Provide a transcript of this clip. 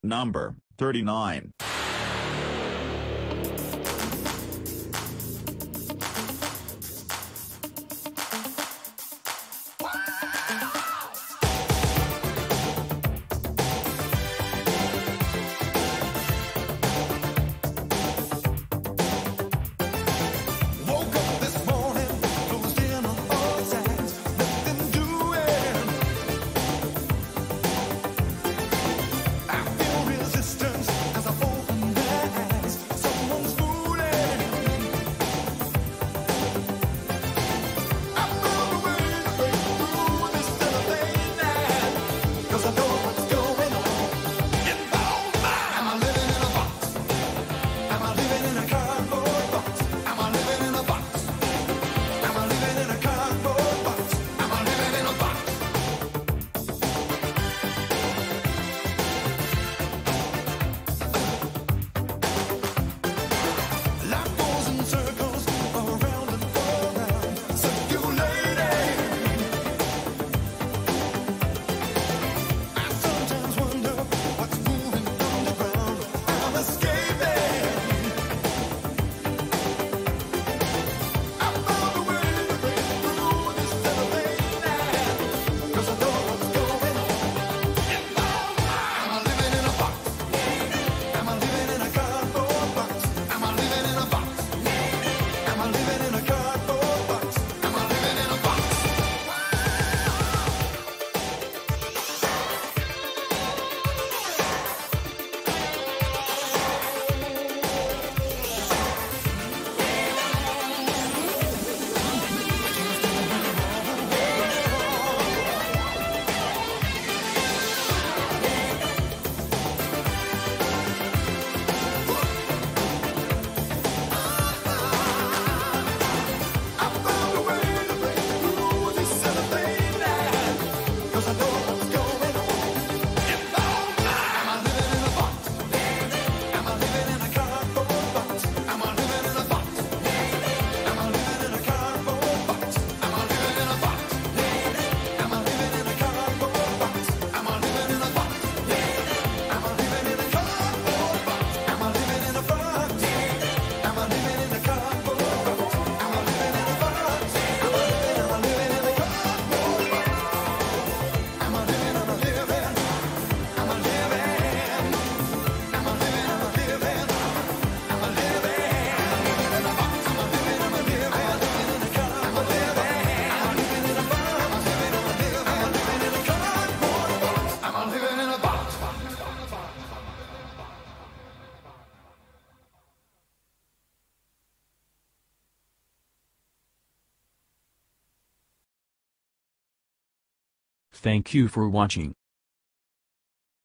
Number 39. Woke up this morning, closed in on all sides, nothing doing. I feel resistance as I open my eyes. Someone's fooling. I found a way to break through this cellophane line, 'cause I know what's going on. Involved mind. Am I living in a box? Am I living in a cardboard box? Am I living in a box? Am I living in a cardboard box? Am I living in a box? Life goes in circles, around and around, circulating. I sometimes wonder what's moving underground. I'm escaping. I found a way to break through this cellophane line, 'cause I know what's going on. Am I living in a box? Am I living in a cardboard box? Am I living in a box? Am I living in a cardboard box? Am I living in a box? I found a way to break through this cellophane line, 'cause I know what's going on. Am I living in a box? Am I living in a cardboard box? Am I living in a box? Am I living in a cardboard box? Am I living in a box? Am I living in a cardboard box? Am I living in a box? Am I living in a cardboard box? Am I living in a box? Am I living in a cardboard box? Am I living in a box? Am I living in a cardboard box? Am I living, am I living? Am I living? Am I living, am I living? Am I living? In a box. Am I living, am I living? Am I living in a cardboard? Am I living? Am I living in a box? Am I living, am I living? Am I living in a cardboard box? Am I living in a box? Thank you for watching.